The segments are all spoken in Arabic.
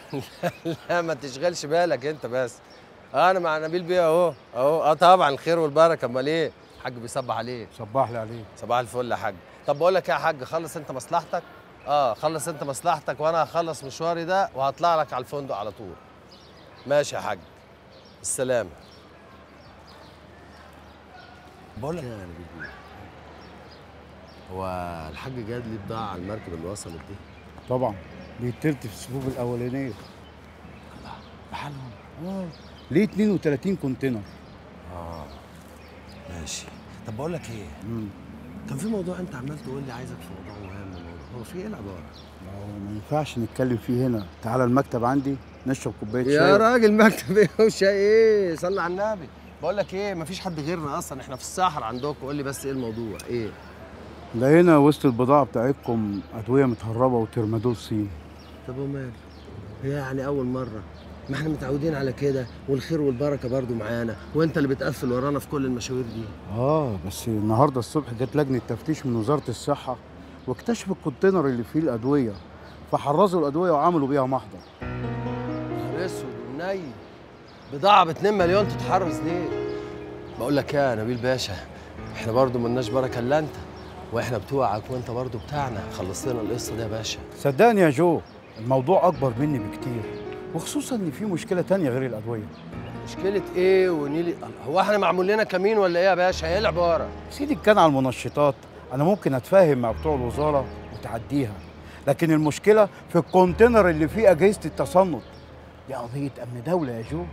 لا ما تشغلش بالك انت بس. انا مع نبيل بيه اهو اهو. طبعا الخير والبركه، امال ايه؟ الحاج بيصبح عليك. صباح لي عليك. صباح الفل يا حاج. طب بقول لك ايه يا حاج، خلص انت مصلحتك. خلص انت مصلحتك وانا هخلص مشواري ده وهطلع لك على الفندق على طول. ماشي يا حاج. السلام. بقول لك ايه يا نبيل بيه، هو الحاج جاد ليه بضاعه على المركب اللي وصلت دي؟ طبعا بيترت في الصفوف الاولانيه. بحالهم. اه ليه 32 كونتينر. اه ماشي. طب بقول لك ايه، امم كان في موضوع انت عمال تقول لي عايزك في موضوع مهم. هو في ايه العباره؟ ما ينفعش نتكلم فيه هنا، تعالى المكتب عندي نشرب كوبايه شاي. يا راجل مكتب ايه وشاي ايه؟ صلي على النبي. بقول لك ايه، مفيش حد غيرنا اصلا، احنا في الصحراء عندكم. قول لي بس ايه الموضوع ايه؟ لقينا وسط البضاعه بتاعتكم ادويه متهربه وترمادول صيني. طب وماله؟ هي يعني اول مره؟ ما احنا متعودين على كده، والخير والبركه برضو معانا، وانت اللي بتقفل ورانا في كل المشاوير دي. بس النهارده الصبح جت لجنه تفتيش من وزاره الصحه واكتشفوا الكونتينر اللي فيه الادويه، فحرزوا الادويه وعملوا بيها محضر. نهار اسود ومنيل، بضاعه ب 2 مليون تتحرز ليه؟ بقول لك ايه يا نبيل باشا، احنا برضو ملناش بركه الا انت، واحنا بتوعك وانت برضو بتاعنا. خلص لنا القصه دي يا باشا. صدقني يا جو، الموضوع اكبر مني بكتير، وخصوصا ان في مشكله تانية غير الادويه. مشكله ايه ونيلي؟ هو احنا معمول لنا كمين ولا ايه يا باشا؟ ايه العباره؟ سيدي كان على المنشطات انا ممكن اتفاهم مع بتوع الوزاره وتعديها، لكن المشكله في الكونتينر اللي فيه اجهزه التصنت. دي قضيه امن دوله يا جو.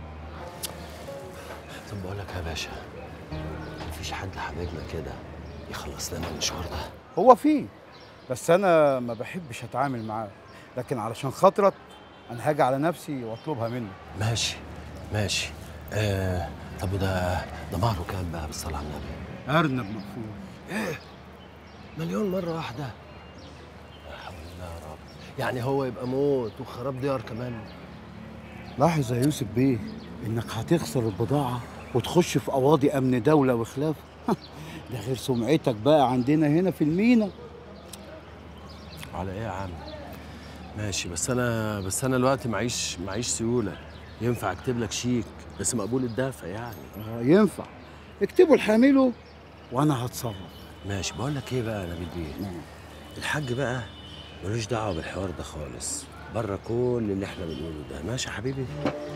طب بقول لك يا باشا، مفيش حد حبيبنا كده يخلص لنا المشوار ده؟ هو فيه، بس انا ما بحبش اتعامل معاه، لكن علشان خاطرك انا هاجي على نفسي واطلبها منه. ماشي ماشي. طب ده مهره كام بقى بالصلاه على النبي؟ ارنب مقفول. ايه؟ مليون مره واحده؟ لا حول الله يا رب. يعني هو يبقى موت وخراب ديار كمان؟ لاحظ يا يوسف بيه انك هتخسر البضاعه وتخش في قواضي امن دوله وخلافه. ده غير سمعتك بقى عندنا هنا في المينا. على ايه يا عم؟ ماشي، بس انا دلوقتي معيش سيوله. ينفع اكتب لك شيك بس مقبول الدفع يعني؟ ينفع، اكتبوا لحامله وانا هتصرف. ماشي. بقول لك ايه بقى يا نبيل بيه، الحاج بقى ملوش دعوه بالحوار ده خالص، بره كل اللي احنا بنقوله ده. ماشي يا حبيبي؟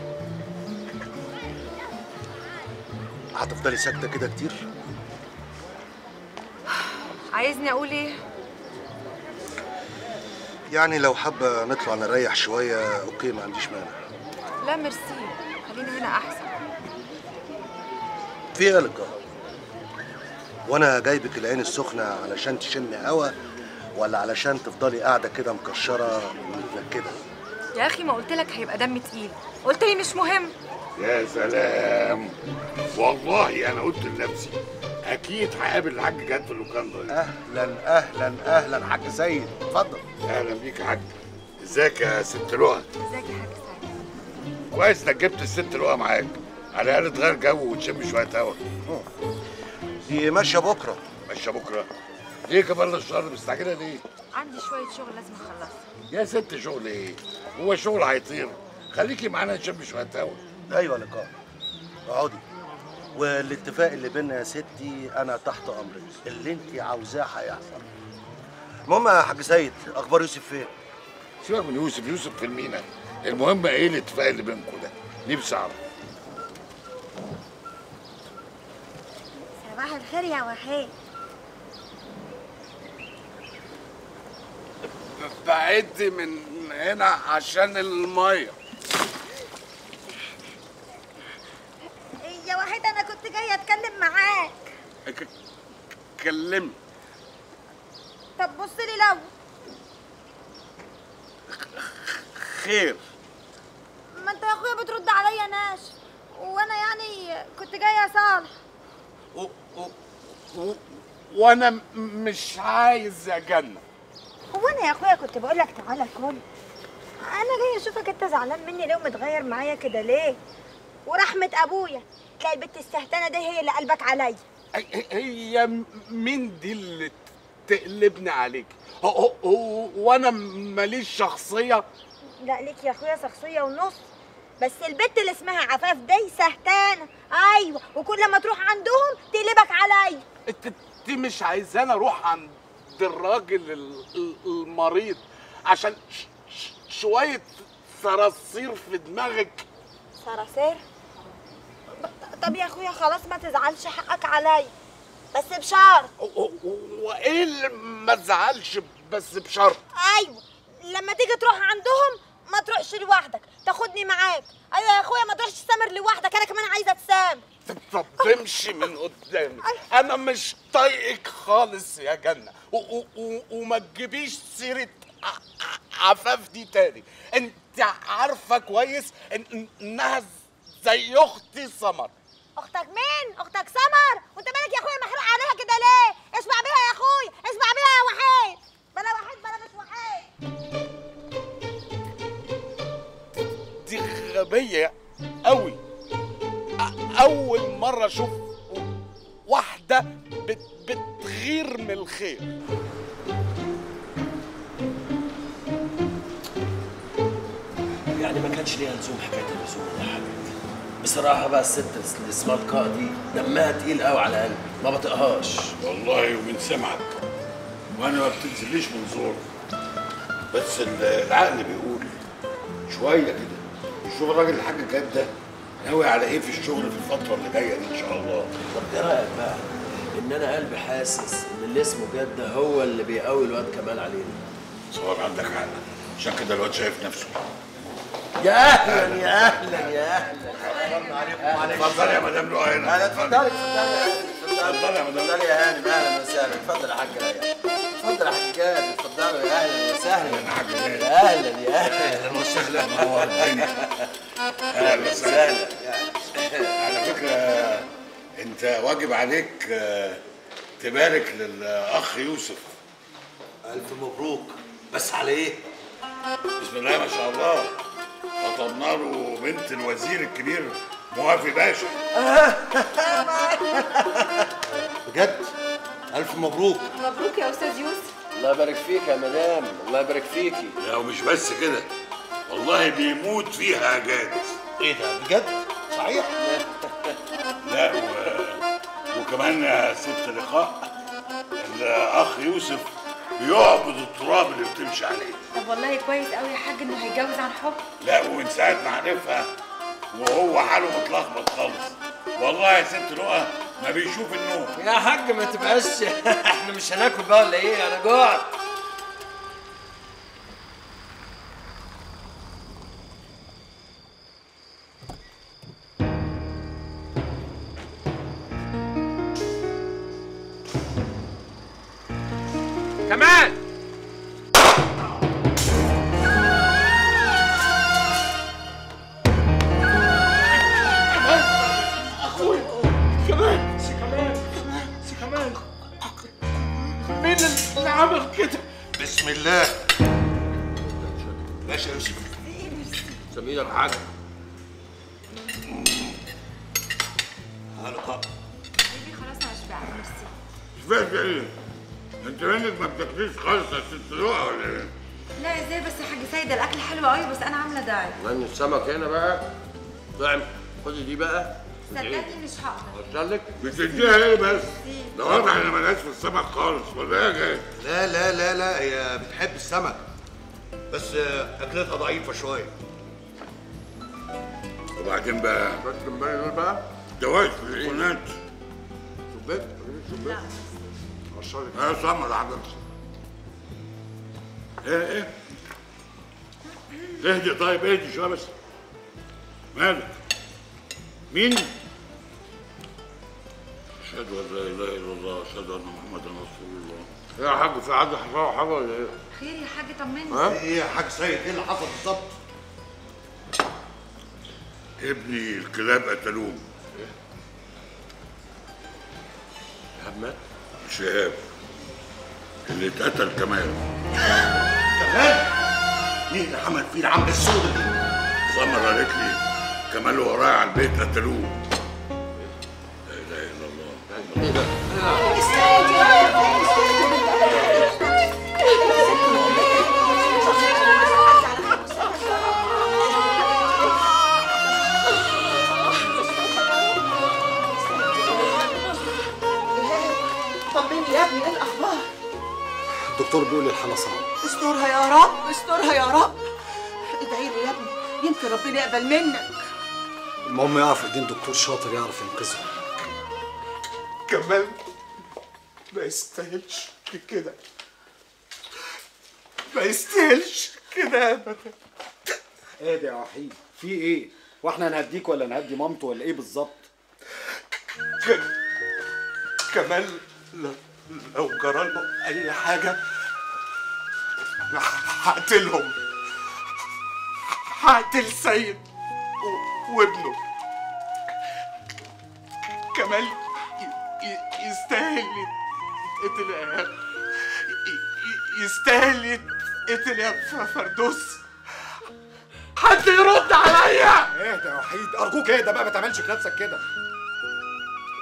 هتفضلي ساكته كده كتير؟ عايزني اقول ايه؟ يعني لو حابه نطلع نريح شويه اوكي، ما عنديش مانع. لا ميرسي، خلينا هنا احسن. في ايه يا لقاء؟ وانا جايبك العين السخنه علشان تشمي هوا، ولا علشان تفضلي قاعده كده مكشره ومتنكده؟ يا اخي ما قلت لك هيبقى دم تقيل، قلت لي مش مهم. يا سلام، والله انا قلت لنفسي اكيد هقابل الحاج جاد في اللوكاندا دي. اهلا اهلا اهلا حاج سيد، اتفضل. اهلا بيك يا حاج. ازيك يا ست لؤى؟ ازيك يا حاج سعيد؟ كويس انك جبت الست لؤى معاك، على الاقل تغير جو وتشم شويه هوا. دي ماشيه بكره. ماشيه بكره؟ ليه كمان الشهر مستعجله ليه؟ عندي شويه شغل لازم اخلصها. يا ست شغل ايه؟ هو الشغل هيطير؟ خليكي معانا نشم شويه هوا. ايوه يا لقاء، اقعدي. والاتفاق اللي بينا يا ستي انا تحت امرك، اللي انت عاوزاه هيحصل. المهم يا حاج سيد، اخبار يوسف فين؟ سيبك من يوسف، يوسف في المينا. المهم ايه الاتفاق اللي بينكم ده؟ نفسي اعرف. صباح الخير يا وحيد. بعد من هنا عشان الميه. يا وحيد انا كنت جايه اتكلم معاك. كلمني. طب بص لي لو خير. ما انت يا اخويا بترد عليا ناشف، وانا يعني كنت جايه اصالح. وانا مش عايز اجنن. هو انا يا اخويا كنت بقول لك تعالى كل؟ انا جايه اشوفك انت زعلان مني ليه ومتغير معايا كده ليه؟ ورحمه ابويا تلاقي البت السهتانه دي هي اللي قلبك عليا. هي مين دي اللي تقلبني عليك؟ وانا ماليش شخصيه؟ لا ليك يا اخويا شخصيه ونص، بس البت اللي اسمها عفاف دي سهتانه. ايوه، وكل ما تروح عندهم تقلبك عليا. انت مش عايزاني اروح عند الراجل المريض عشان شويه صراصير في دماغك؟ صراصير؟ طب يا اخويا خلاص ما تزعلش، حقك عليا، بس بشرط. وايه اللي ما تزعلش بس بشرط؟ ايوه، لما تيجي تروح عندهم ما تروحش لوحدك، تاخدني معاك. ايوه يا اخويا، ما تروحش تسامر لوحدك، انا كمان عايزه اتسامر. طب تمشي من قدامي، انا مش طايقك خالص يا جنة، وما تجيبيش سيرة عفاف دي تاني. انت عارفة كويس انها زي اختي سمر. اختك مين؟ اختك سمر؟ وانت مالك يا اخويا محروق عليها كده ليه؟ اسمع بيها يا اخويا، اسمع بيها يا وحيد. بلا وحيد بلا مش وحيد. دي غبية قوي. اول مرة اشوف واحدة بتغير من الخير. يعني ما كانش ليها لزوم حكايه اللزوم يا حبيبتي. بصراحه بقى الست اللي اسمها لقاء دي دمها تقيل قوي على قلبي، ما بطيقهاش والله ومن سمعك، وانا ما بتنزليش من زور، بس العقل بيقول شويه كده يشوف الراجل الحاج جاد ده ناوي على ايه في الشغل في الفتره اللي جايه دي ان شاء الله. طب ايه رايك بقى ان انا قلبي حاسس ان اللي اسمه جاد ده هو اللي بيقوي الواد كمال علينا؟ صور عندك حق، عشان كده الواد شايف نفسه. يا اهلا يا اهلا يا اهلا. اتفضلي يا مدام لؤى هنا. اتفضلي اتفضلي يا مدام. اتفضلي يا هانم، اهلا وسهلا. اتفضل يا حاج ريان، اتفضل يا حاج جاد، اتفضلوا يا اهلا وسهلا. يا حاج جاد. يا اهلا يا اهلا. اهلا وسهلا. منور الدنيا. اهلا وسهلا. على فكره انت واجب عليك تبارك للاخ يوسف. الف مبروك. بس على ايه؟ بسم الله ما شاء الله، خطبنا له بنت الوزير الكبير موافي باشا. بجد؟ الف مبروك. مبروك يا استاذ يوسف. الله يبارك فيك يا مدام، الله يبارك فيكي. لا ومش بس كده، والله بيموت فيها جاد. ايه ده بجد؟ صحيح؟ لا وكمان يا ست لقاء، الاخ يوسف بيعبد التراب اللي بتمشي عليه. طب والله كويس قوي يا حاج انه هيتجوز عن حب. لا ومن ساعه ما عرفها وهو حاله متلخبط خالص، والله يا ست لقاء ما بيشوف النوم. يا حاج ما تبقاش احنا مش هناكل بقى ولا ايه؟ انا جوعت. كمان اخويا، كمان كمان مين اللي عمل كده؟ بسم الله. ماشي يا يوسف. سمي لك حاجه. لقاء. بيبي خلاص انا شبعت، ميرسي. شبعت ايه؟ انت منك ما بتاكليش خالص يا ست لقاء ولا ايه؟ لا ازاي بس يا حاج سيد، الاكل حلو قوي بس انا عامله دايت. من السمك هنا بقى طعم. خدي دي بقى. صدقني مش هقدر. ارسل لك. بتديها ايه بس؟ ده واضح ان مالهاش في السمك خالص ولا ايه يا جاي؟ لا لا لا لا، هي بتحب السمك بس اكلتها ضعيفه شويه. وبعدين بقى بس جنبي دول بقى. دواش في العينات. شبيت شبيت. ارسل لك. يا سمر حضرتك. ايه؟ اهدي طيب، اهدي شويه بس. مالك؟ مين؟ أشهد أن لا إله إلا الله، أشهد أن محمدا رسول الله. يا حاج في حد حصل حاجه ولا ايه؟ خير يا حاج طمني. ها؟ ايه يا حاج سيد؟ ايه اللي حصل بالظبط؟ ابني الكلاب قتلوه. شهاب مات؟ شهاب اللي اتقتل كمان. كمان؟ مين اللي عمل فيه العمله السوداء دي؟ سمر قالت لي كمال ورايا على البيت قتلوه. لا اله الا الله. ايه ده؟ الدكتور بيقول الحاله صعبه. استرها يا رب، استرها يا رب. ادعي له يا ابني، يمكن ربنا يقبل منك. المهم يقف ايدين دكتور شاطر يعرف ينقذه. كمال ما يستاهلش كده، ما يستاهلش كده ابدا. ايه ده يا وحيد؟ في ايه؟ واحنا نهديك ولا نهدي مامته ولا ايه بالظبط؟ كمال لو جرى له اي حاجه انا هقتلهم، هقتل سيد وابنه. كمال يستاهل يتقتل، يستاهل يتقتل يا فردوس. حد يرد عليا. اهدى يا وحيد ارجوك، اهدى بقى، ما تعملش في نفسك كده.